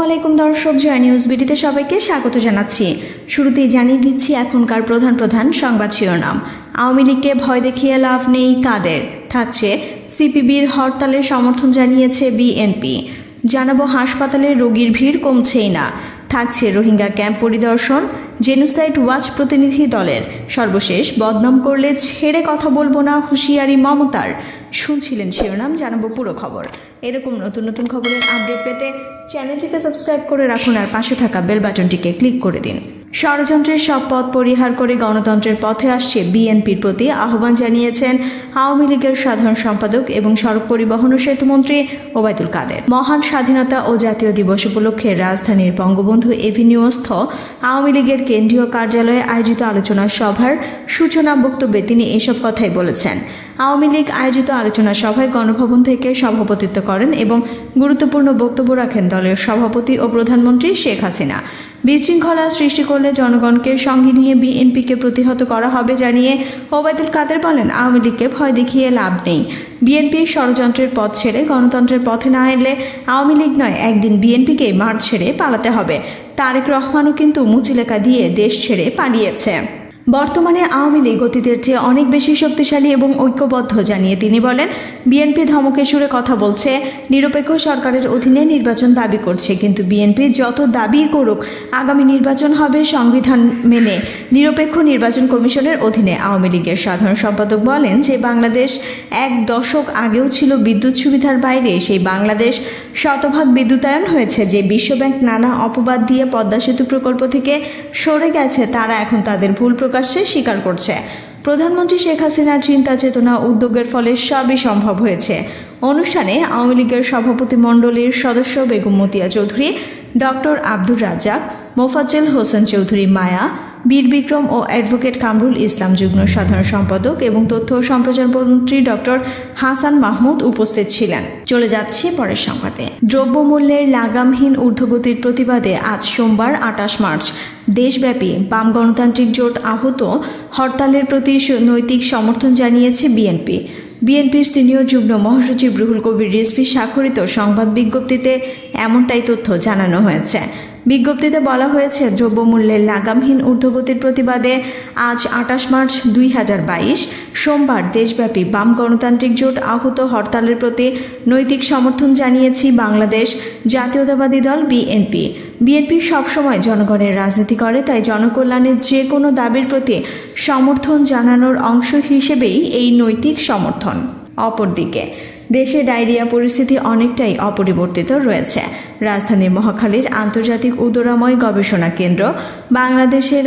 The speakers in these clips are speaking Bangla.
আসসালামু দর্শক, জয় নিউজ বিডিতে সবাইকে স্বাগত জানাচ্ছি। শুরুতেই জানিয়ে দিচ্ছি এখনকার প্রধান সংবাদ শিরোনাম। আওয়ামী লীগকে ভয় দেখিয়ে লাভ নেই কাদের, থাকছে সিপিবির হরতালে সমর্থন জানিয়েছে বিএনপি। জানাবো হাসপাতালে রোগীর ভিড় কমছেই না, থাকছে রোহিঙ্গা ক্যাম্প পরিদর্শন, জেনোসাইড ওয়াচ প্রতিনিধি দলের। সর্বশেষ বদনাম করলে ছেড়ে কথা বলবো না হুঁশিয়ারি মমতার। শুনছিলেন শিরোনাম, জানাবো পুরো খবর। এরকম নতুন খবরের আপডেট পেতে চ্যানেলটিকে সাবস্ক্রাইব করে রাখুন আর পাশে থাকা বেল বাটনটিকে ক্লিক করে দিন। ষড়যন্ত্রের সব পথ পরিহার করে গণতন্ত্রের পথে আসছে বিএনপির প্রতি আহ্বান জানিয়েছেন আওয়ামী লীগের সাধারণ সম্পাদক এবং সড়ক পরিবহন ও সেতুমন্ত্রী ওবায়দুল কাদের। মহান স্বাধীনতা ও জাতীয় দিবস উপলক্ষে রাজধানীর বঙ্গবন্ধু এভিনিউস্থ আওয়ামী লীগের কেন্দ্রীয় কার্যালয়ে আয়োজিত আলোচনা সভার সূচনা বক্তব্যে তিনি এসব কথাই বলেছেন। আওয়ামী লীগ আয়োজিত আলোচনা সভায় গণভবন থেকে সভাপতিত্ব করেন এবং গুরুত্বপূর্ণ বক্তব্য রাখেন দলের সভাপতি ও প্রধানমন্ত্রী শেখ হাসিনা। বিশৃঙ্খলা সৃষ্টি করলে জনগণকে সঙ্গে নিয়ে বিএনপিকে প্রতিহত করা হবে জানিয়ে ওবায়দুল কাদের বলেন, আওয়ামী লীগকে ভয় দেখিয়ে লাভ নেই। বিএনপি ষড়যন্ত্রের পথ ছেড়ে গণতন্ত্রের পথে না এলে আওয়ামী লীগ নয়, একদিন বিএনপিকে মাঠ ছেড়ে পালাতে হবে। তারেক রহমানও কিন্তু মুচিলেখা দিয়ে দেশ ছেড়ে পালিয়েছে। বর্তমানে আওয়ামী লীগ অতীতের চেয়ে অনেক বেশি শক্তিশালী এবং ঐক্যবদ্ধ জানিয়ে তিনি বলেন, বিএনপি ধমকের সুরে কথা বলছে, নিরপেক্ষ সরকারের অধীনে নির্বাচন দাবি করছে, কিন্তু বিএনপি যত দাবি করুক আগামী নির্বাচন হবে সংবিধান মেনে নিরপেক্ষ নির্বাচন কমিশনের অধীনে। আওয়ামী লীগের সাধারণ সম্পাদক বলেন যে বাংলাদেশ এক দশক আগেও ছিল বিদ্যুৎ সুবিধার বাইরে, সেই বাংলাদেশ শতভাগ বিদ্যুতায়ন হয়েছে। যে বিশ্বব্যাংক নানা অপবাদ দিয়ে পদ্মা সেতু প্রকল্প থেকে সরে গেছে, তারা এখন তাদের ভুল প্রকাশ্যে স্বীকার করছে। প্রধানমন্ত্রী শেখ হাসিনার চিন্তা চেতনা উদ্যোগের ফলে সবই সম্ভব হয়েছে। অনুষ্ঠানে আওয়ামী লীগের সভাপতি মণ্ডলীর সদস্য বেগম মতিয়া চৌধুরী, ডক্টর আব্দুর রাজ্জাক, মোফাজ্জেল হোসেন চৌধুরী মায়া, বীর বিক্রম ও অ্যাডভোকেট কামরুল ইসলাম যুগ্ম সাধারণ সম্পাদক এবং তথ্য ও সম্প্রচার মন্ত্রী ডক্টর হাসান মাহমুদ উপস্থিত ছিলেন। চলে যাচ্ছে পরের সংবাদে। দ্রব্যমূল্যের লাগামহীন ঊর্ধ্বগতির প্রতিবাদে আজ সোমবার 28 মার্চ দেশব্যাপী বাম গণতান্ত্রিক জোট আহত হরতালের প্রতি নৈতিক সমর্থন জানিয়েছে বিএনপি। বিএনপির সিনিয়র যুগ্ম মহাসচিব রুহুল কবির রিজভী স্বাক্ষরিত সংবাদ বিজ্ঞপ্তিতে এমনটাই তথ্য জানানো হয়েছে। বিজ্ঞপ্তিতে বলা হয়েছে, দ্রব্যমূল্যের লাগামহীন ঊর্ধ্বগতির প্রতিবাদে আজ 28 মার্চ 2022 সোমবার দেশব্যাপী বাম গণতান্ত্রিক জোট আহত হরতালের প্রতি নৈতিক সমর্থন জানিয়েছি বাংলাদেশ জাতীয়তাবাদী দল বিএনপি। বিএনপি সবসময় জনগণের রাজনীতি করে, তাই জনকল্যাণের যে কোনো দাবির প্রতি সমর্থন জানানোর অংশ হিসেবেই এই নৈতিক সমর্থন। অপরদিকে দেশে ডায়রিয়া পরিস্থিতি অনেকটাই অপরিবর্তিত রয়েছে। রাজধানীর মহাখালীর আন্তর্জাতিক উদরাময় গবেষণা কেন্দ্র বাংলাদেশের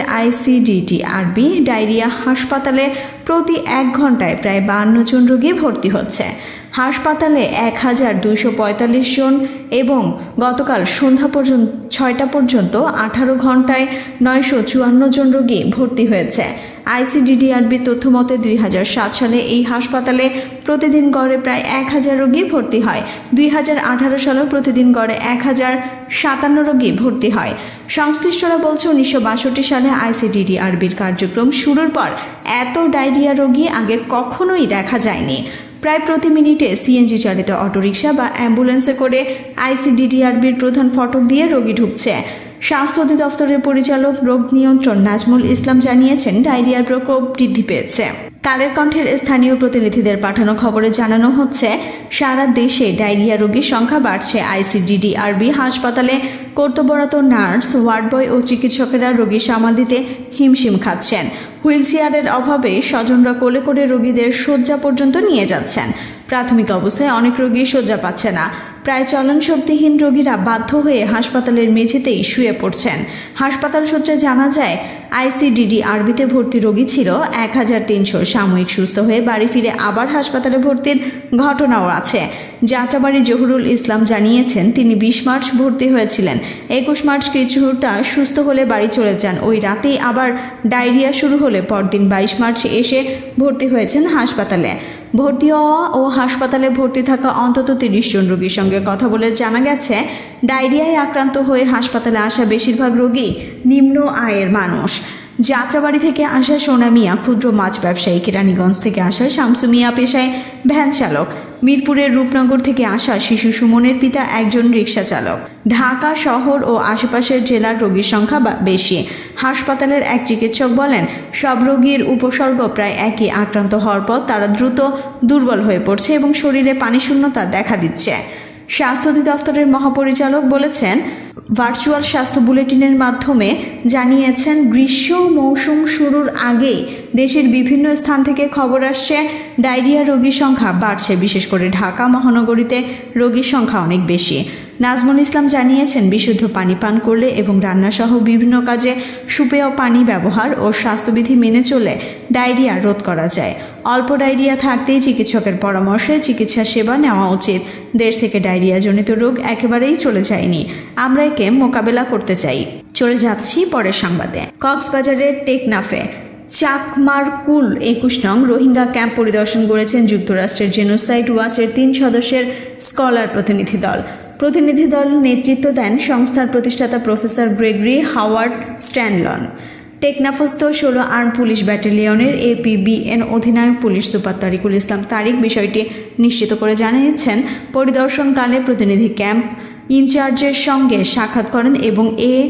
ICDTRB ডায়রিয়া হাসপাতালে প্রতি 1 ঘন্টায় প্রায় 52 জন রোগী ভর্তি হচ্ছে। হাসপাতালে 1245 জন এবং গতকাল সন্ধ্যা পর্যন্ত 6টা পর্যন্ত 18 ঘন্টায় 954 জন রোগী ভর্তি হয়েছে। ICDTRB তথ্য মতে 2007 সালে এই হাসপাতালে প্রতিদিন গড়ে প্রায় 1000 রোগী ভর্তি হয়। 2018 সালে প্রতিদিন গড়ে 1057 রোগী ভর্তি হয়। সংশ্লিষ্টরা বলছে, 1962 সালে ICDTRBর কার্যক্রম শুরুর পর এত ডায়রিয়া রোগী আগে কখনোই দেখা যায়নি। প্রায় প্রতি মিনিটে সিএনজি চালিত অটোরিকশা বা অ্যাম্বুলেন্সে করে ICDTRBর প্রধান ফটক দিয়ে রোগী ঢুকছে। স্বাস্থ্য অধিদপ্তরের পরিচালক রোগ নিয়ন্ত্রণ নাজমুল ইসলাম জানিয়েছেন, ডায়রিয়ার প্রকোপ বৃদ্ধি পেয়েছে। কালের কণ্ঠের স্থানীয় প্রতিনিধিদের পাঠানো খবরে জানানো হচ্ছে, সারা দেশে ডায়রিয়া রোগীর সংখ্যা বাড়ছে। ICDTRB হাসপাতালে কর্তব্যরত নার্স, ওয়ার্ড বয় ও চিকিৎসকেরা রোগী সামাল দিতে হিমশিম খাচ্ছেন। হুইলচেয়ারের অভাবে স্বজনরা কোলে করে রোগীদের শয্যা পর্যন্ত নিয়ে যাচ্ছেন। প্রাথমিক অবস্থায় অনেক রোগী শয্যা পাচ্ছে না। প্রায় চলন শক্তিহীন রোগীরা বাধ্য হয়ে হাসপাতালের মেঝেতেই শুয়ে পড়ছেন। হাসপাতাল সূত্রে জানা যায়, ICDTRBতে ভর্তি রোগী ছিল 1300। সাময়িক সুস্থ হয়ে বাড়ি ফিরে আবার হাসপাতালে ভর্তির ঘটনাও আছে। যাত্রাবাড়ি জহুরুল ইসলাম জানিয়েছেন, তিনি 20 মার্চ ভর্তি হয়েছিলেন। 21 মার্চ কিছুটা সুস্থ হলে বাড়ি চলে যান। ওই রাতেই আবার ডায়রিয়া শুরু হলে পরদিন 22 মার্চ এসে ভর্তি হয়েছেন হাসপাতালে। ভর্তি হওয়া ও হাসপাতালে ভর্তি থাকা অন্তত 30 জন রোগীর সঙ্গে কথা বলে জানা গেছে, ডায়রিয়ায় আক্রান্ত হয়ে হাসপাতালে আসা বেশিরভাগ রোগী নিম্ন আয়ের মানুষ। যাত্রাবাড়ি থেকে আসা সোনা মিয়া ক্ষুদ্র মাছ ব্যবসায়ী, কেরানীগঞ্জ থেকে আসা শামসু মিয়া পেশায় ভ্যান চালক, মিরপুরের রূপনগর থেকে আসা শিশু সুমনের পিতা একজন রিকশা চালক। ঢাকা শহর ও আশেপাশের জেলার রোগীর সংখ্যা বেশি। হাসপাতালের এক চিকিৎসক বলেন, সব রোগীর উপসর্গ প্রায় একই। আক্রান্ত হওয়ার পর তারা দ্রুত দুর্বল হয়ে পড়ছে এবং শরীরে পানিশূন্যতা দেখা দিচ্ছে। স্বাস্থ্য অধিদপ্তরের মহাপরিচালক বলেছেন, ভার্চুয়াল স্বাস্থ্য বুলেটিনের মাধ্যমে জানিয়েছেন, গ্রীষ্ম মৌসুম শুরুর আগেই দেশের বিভিন্ন স্থান থেকে খবর আসছে ডায়রিয়া রোগীর সংখ্যা বাড়ছে। বিশেষ করে ঢাকা মহানগরীতে রোগীর সংখ্যা অনেক বেশি। নাজমুল ইসলাম জানিয়েছেন, বিশুদ্ধ পানি পান করলে এবং রান্নাসহ বিভিন্ন কাজে সুপেয় পানি ব্যবহার ও স্বাস্থ্যবিধি মেনে চলে ডায়রিয়া রোধ করা যায়। অল্প ডায়রিয়া থাকতেই চিকিৎসকের পরামর্শে চিকিৎসা সেবা নেওয়া উচিত। দেশ থেকে ডায়রিয়াজনিত রোগ একেবারেই চলে যায়নি, আমরা একে মোকাবেলা করতে চাই। চলে যাচ্ছি পরের সংবাদে। কক্সবাজারের টেকনাফে চাকমারকুল 21 নং রোহিঙ্গা ক্যাম্প পরিদর্শন করেছেন যুক্তরাষ্ট্রের জেনোসাইড ওয়াচের 3 সদস্যের স্কলার প্রতিনিধি দল। প্রতিনিধি দল নেতৃত্ব দেন সংস্থার প্রতিষ্ঠাতা প্রফেসর গ্রেগরি হাওয়ার্ড স্ট্যানলন। টেকনাফস্থ 16 আর্ম পুলিশ ব্যাটালিয়নের APBN অধিনায়ক পুলিশ সুপার তারিকুল ইসলাম তারিক বিষয়টি নিশ্চিত করে জানিয়েছেন, পরিদর্শনকালে প্রতিনিধি ক্যাম্প ইনচার্জের সঙ্গে সাক্ষাৎ করেন এবং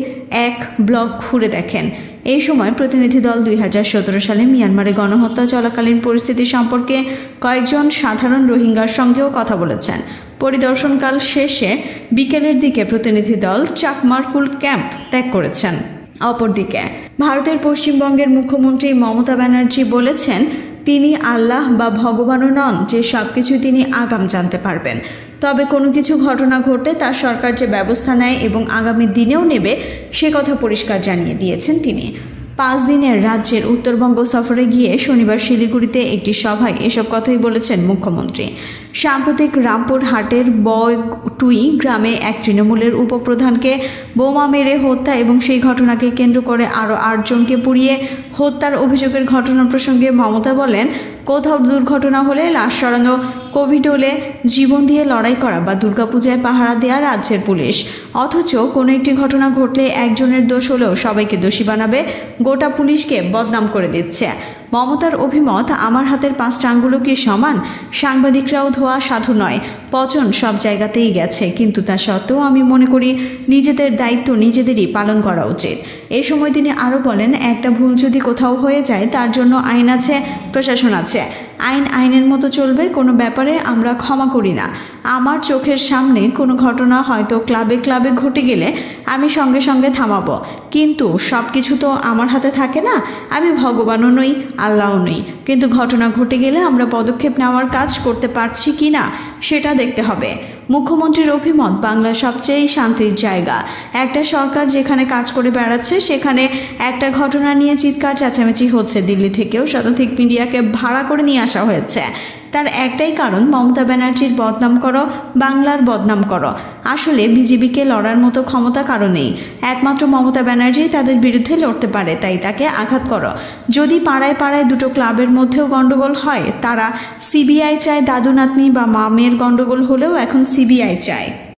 এক ব্লক ঘুরে দেখেন। এই সময় প্রতিনিধি দল 2017 সালে মিয়ানমারে গণহত্যা চলাকালীন পরিস্থিতি সম্পর্কে কয়েকজন সাধারণ রোহিঙ্গার সঙ্গেও কথা বলেছেন। পরিদর্শনকাল শেষে বিকেলের দিকে প্রতিনিধি দল চাকমারকুল ক্যাম্প ত্যাগ করেছেন। অপরদিকে ভারতের পশ্চিমবঙ্গের মুখ্যমন্ত্রী মমতা ব্যানার্জি বলেছেন, তিনি আল্লাহ বা ভগবানও নন যে সবকিছু তিনি আগাম জানতে পারবেন। তবে কোনো কিছু ঘটনা ঘটলে তার সরকার যে ব্যবস্থা নেয় এবং আগামী দিনেও নেবে সে কথা পরিষ্কার জানিয়ে দিয়েছেন তিনি। 5 দিনের রাজ্যের উত্তরবঙ্গ সফরে গিয়ে শনিবার শিলিগুড়িতে একটি সভায় এসব কথাই বলেছেন মুখ্যমন্ত্রী। সাম্প্রতিক রামপুর হাটের বয়টুই গ্রামে এক তৃণমূলের উপপ্রধানকে বোমা মেরে হত্যা এবং সেই ঘটনাকে কেন্দ্র করে আরও 8 জনকে পুড়িয়ে হত্যার অভিযোগের ঘটনা প্রসঙ্গে মমতা বলেন, কোথাও দুর্ঘটনা হলে লাশ সরানো, কোভিড হলে জীবন দিয়ে লড়াই করা বা দুর্গাপূজায় পাহারা দেওয়া রাজ্যের পুলিশ। অথচ কোনো একটি ঘটনা ঘটলে একজনের দোষ হলেও সবাইকে দোষী বানাবে, গোটা পুলিশকে বদনাম করে দিচ্ছে। মমতার অভিমত, আমার হাতের 5টা আঙ্গুলও কি সমান? সাংবাদিকরাও ধোয়া সাধু নয়, পচন সব জায়গাতেই গেছে, কিন্তু তা সত্ত্বেও আমি মনে করি নিজেদের দায়িত্ব নিজেদেরই পালন করা উচিত। এ সময় তিনি আরও বলেন, একটা ভুল যদি কোথাও হয়ে যায় তার জন্য আইন আছে, প্রশাসন আছে, আইন আইনের মতো চলবে, কোনো ব্যাপারে আমরা ক্ষমা করি না। আমার চোখের সামনে কোনো ঘটনা হয়তো ক্লাবে ক্লাবে ঘটে গেলে আমি সঙ্গে সঙ্গে থামাবো, কিন্তু সব কিছু তো আমার হাতে থাকে না। আমি ভগবানও নই, আল্লাহও নই, কিন্তু ঘটনা ঘটে গেলে আমরা পদক্ষেপ নেওয়ার কাজ করতে পারছি কি না সেটা দেখতে হবে। মুখ্যমন্ত্রীর অভিমত, বাংলা সবচেয়ে শান্তির জায়গা। একটা সরকার যেখানে কাজ করে বেড়াচ্ছে সেখানে একটা ঘটনা নিয়ে চিৎকার চেঁচামেচি হচ্ছে। দিল্লি থেকেও শতাধিক মিডিয়াকে ভাড়া করে নিয়ে আসা হয়েছে। তার একটাই কারণ, মমতা ব্যানার্জির বদনাম করো, বাংলার বদনাম করো। আসলে বিজেপিকে লড়ার মতো ক্ষমতা কারো নেই, একমাত্র মমতা ব্যানার্জি তাদের বিরুদ্ধে লড়তে পারে, তাই তাকে আঘাত করো। যদি পাড়ায় পাড়ায় 2টো ক্লাবের মধ্যেও গন্ডগোল হয়, তারা সিবিআই চায়। দাদু নাতনি বা মা মেয়ের গন্ডগোল হলেও এখন সিবিআই চায়।